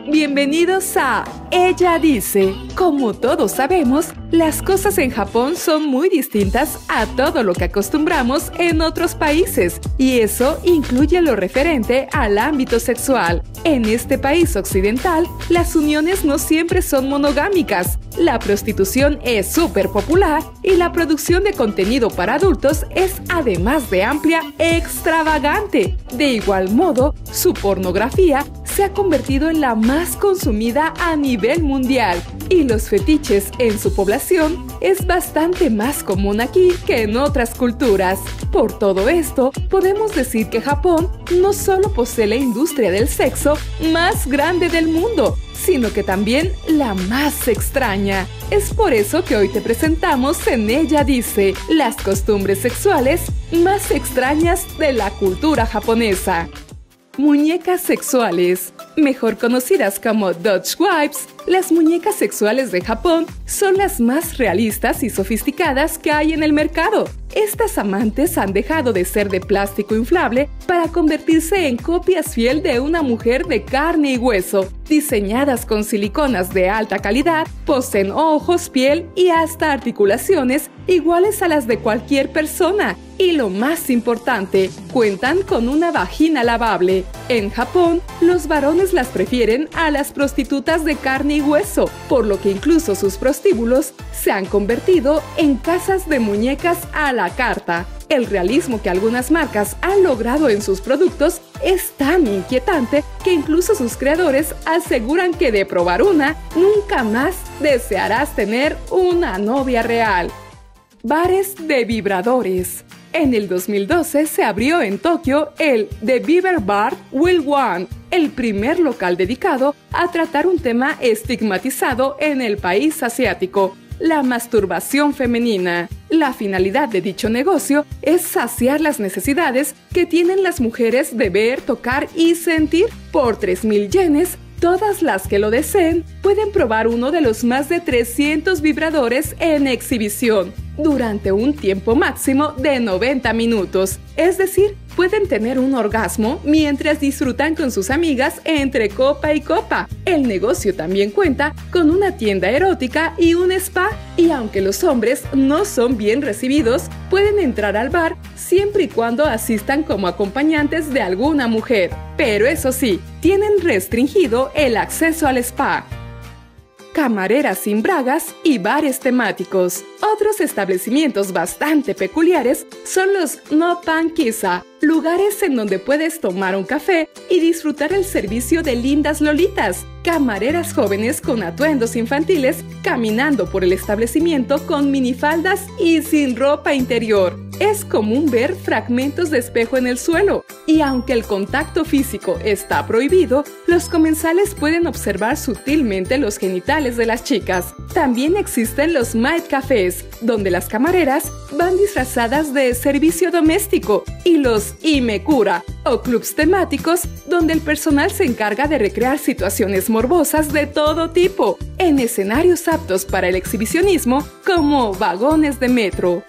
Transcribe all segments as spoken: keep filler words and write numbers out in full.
Bienvenidos a Ella Dice. Como todos sabemos, las cosas en Japón son muy distintas a todo lo que acostumbramos en otros países, y eso incluye lo referente al ámbito sexual. En este país occidental, las uniones no siempre son monogámicas. La prostitución es súper popular y la producción de contenido para adultos es, además de amplia, extravagante. De igual modo, su pornografía se ha convertido en la más consumida a nivel mundial, y los fetiches en su población es bastante más común aquí que en otras culturas. Por todo esto, podemos decir que Japón no solo posee la industria del sexo más grande del mundo, sino que también la más extraña. Es por eso que hoy te presentamos en Ella Dice, las costumbres sexuales más extrañas de la cultura japonesa. Muñecas sexuales. Mejor conocidas como Dutch Wipes, las muñecas sexuales de Japón son las más realistas y sofisticadas que hay en el mercado. Estas amantes han dejado de ser de plástico inflable para convertirse en copias fiel de una mujer de carne y hueso. Diseñadas con siliconas de alta calidad, poseen ojos, piel y hasta articulaciones iguales a las de cualquier persona. Y lo más importante, cuentan con una vagina lavable. En Japón, los varones las prefieren a las prostitutas de carne y hueso, por lo que incluso sus prostíbulos se han convertido en casas de muñecas a la carta. El realismo que algunas marcas han logrado en sus productos es tan inquietante que incluso sus creadores aseguran que de probar una, nunca más desearás tener una novia real. Bares de vibradores. En el dos mil doce se abrió en Tokio el The Viber Bar Will One, el primer local dedicado a tratar un tema estigmatizado en el país asiático: la masturbación femenina. La finalidad de dicho negocio es saciar las necesidades que tienen las mujeres de ver, tocar y sentir. Por tres mil yenes, todas las que lo deseen pueden probar uno de los más de trescientos vibradores en exhibición durante un tiempo máximo de noventa minutos. Es decir, pueden tener un orgasmo mientras disfrutan con sus amigas entre copa y copa. El negocio también cuenta con una tienda erótica y un spa, y aunque los hombres no son bien recibidos, pueden entrar al bar siempre y cuando asistan como acompañantes de alguna mujer. Pero eso sí, tienen restringido el acceso al spa. Camareras sin bragas y bares temáticos. Otros establecimientos bastante peculiares son los no pankisa, lugares en donde puedes tomar un café y disfrutar el servicio de lindas lolitas, camareras jóvenes con atuendos infantiles caminando por el establecimiento con minifaldas y sin ropa interior. Es común ver fragmentos de espejo en el suelo, y aunque el contacto físico está prohibido, los comensales pueden observar sutilmente los genitales de las chicas. También existen los maid cafés, donde las camareras van disfrazadas de servicio doméstico, y los imekura, o clubs temáticos, donde el personal se encarga de recrear situaciones morbosas de todo tipo, en escenarios aptos para el exhibicionismo, como vagones de metro.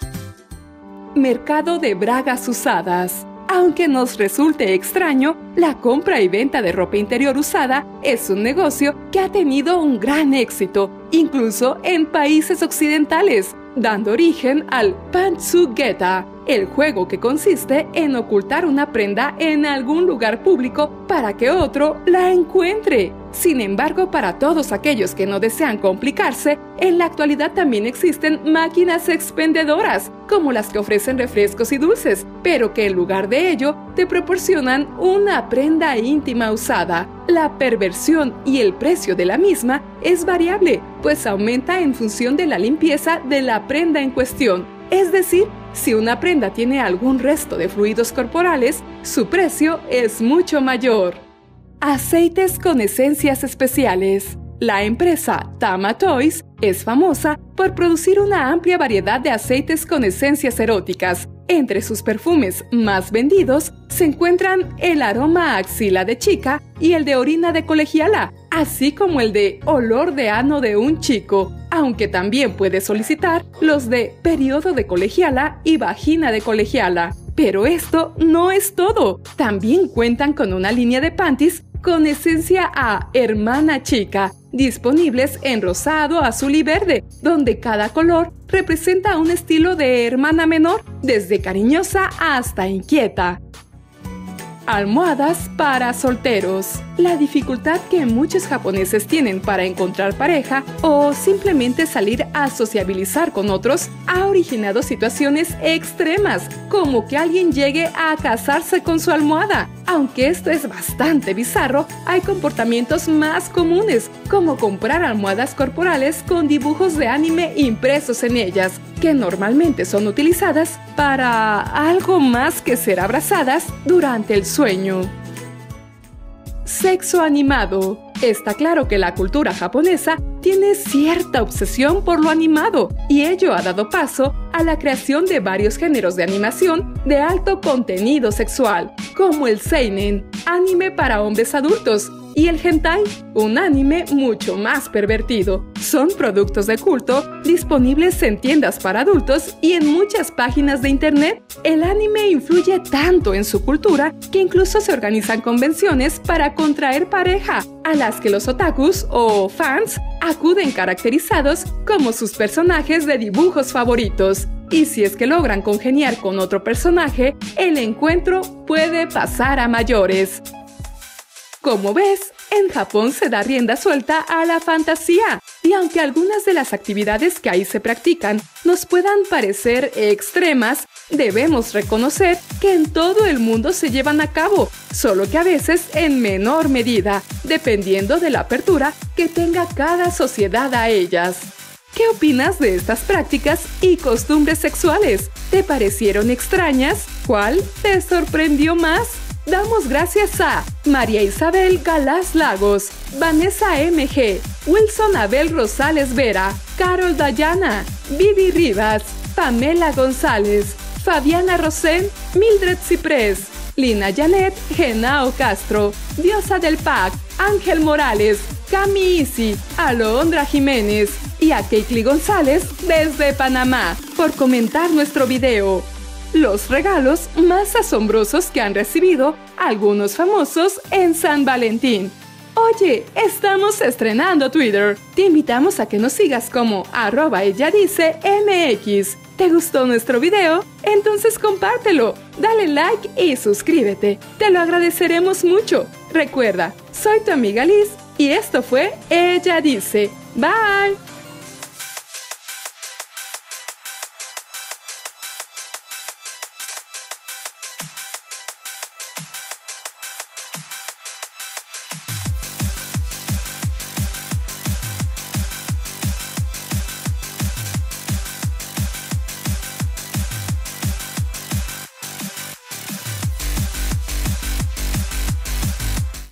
Mercado de bragas usadas. Aunque nos resulte extraño, la compra y venta de ropa interior usada es un negocio que ha tenido un gran éxito, incluso en países occidentales, dando origen al Pantsugeta, el juego que consiste en ocultar una prenda en algún lugar público para que otro la encuentre. Sin embargo, para todos aquellos que no desean complicarse, en la actualidad también existen máquinas expendedoras, como las que ofrecen refrescos y dulces, pero que en lugar de ello te proporcionan una prenda íntima usada. La perversión y el precio de la misma es variable, pues aumenta en función de la limpieza de la prenda en cuestión. Es decir, si una prenda tiene algún resto de fluidos corporales, su precio es mucho mayor. Aceites con esencias especiales. La empresa Tama Toys es famosa por producir una amplia variedad de aceites con esencias eróticas. Entre sus perfumes más vendidos se encuentran el aroma a axila de chica y el de orina de colegiala, así como el de olor de ano de un chico, aunque también puedes solicitar los de periodo de colegiala y vagina de colegiala. Pero esto no es todo. También cuentan con una línea de panties con esencia a hermana chica, disponibles en rosado, azul y verde, donde cada color representa un estilo de hermana menor, desde cariñosa hasta inquieta. Almohadas para solteros. La dificultad que muchos japoneses tienen para encontrar pareja o simplemente salir a sociabilizar con otros ha originado situaciones extremas, como que alguien llegue a casarse con su almohada. Aunque esto es bastante bizarro, hay comportamientos más comunes, como comprar almohadas corporales con dibujos de anime impresos en ellas, que normalmente son utilizadas para algo más que ser abrazadas durante el sueño. Sexo animado. Está claro que la cultura japonesa tiene cierta obsesión por lo animado, y ello ha dado paso a la creación de varios géneros de animación de alto contenido sexual, como el seinen, anime para hombres adultos, y el hentai, un anime mucho más pervertido. Son productos de culto disponibles en tiendas para adultos y en muchas páginas de internet. El anime influye tanto en su cultura que incluso se organizan convenciones para contraer pareja, a las que los otakus o fans acuden caracterizados como sus personajes de dibujos favoritos. Y si es que logran congeniar con otro personaje, el encuentro puede pasar a mayores. Como ves, en Japón se da rienda suelta a la fantasía, y aunque algunas de las actividades que ahí se practican nos puedan parecer extremas, debemos reconocer que en todo el mundo se llevan a cabo, solo que a veces en menor medida, dependiendo de la apertura que tenga cada sociedad a ellas. ¿Qué opinas de estas prácticas y costumbres sexuales? ¿Te parecieron extrañas? ¿Cuál te sorprendió más? Damos gracias a María Isabel Galás Lagos, Vanessa M G, Wilson Abel Rosales Vera, Carol Dayana, Vivi Rivas, Pamela González, Fabiana Rosén, Mildred Ciprés, Lina Janet Genao Castro, Diosa del Pac, Ángel Morales, Cami Isi, Alondra Jiménez y a Keikli González desde Panamá por comentar nuestro video. Los regalos más asombrosos que han recibido algunos famosos en San Valentín. Oye, estamos estrenando Twitter. Te invitamos a que nos sigas como arroba ella dice mx. ¿Te gustó nuestro video? Entonces compártelo, dale like y suscríbete. Te lo agradeceremos mucho. Recuerda, soy tu amiga Liz y esto fue Ella Dice. Bye.